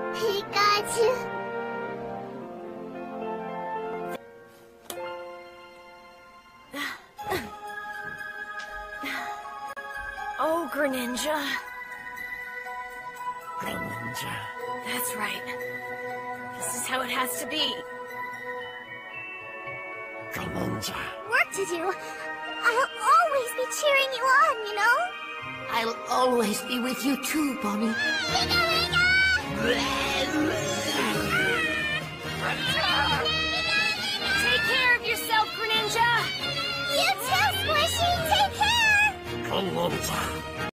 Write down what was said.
Pikachu. Oh, Greninja. Greninja. That's right. This is how it has to be. Greninja. Work to do. I'll always be cheering you on, you know? I'll always be with you too, Bonnie. Take care of yourself, Greninja! You too, Squishy! Take care! Greninja.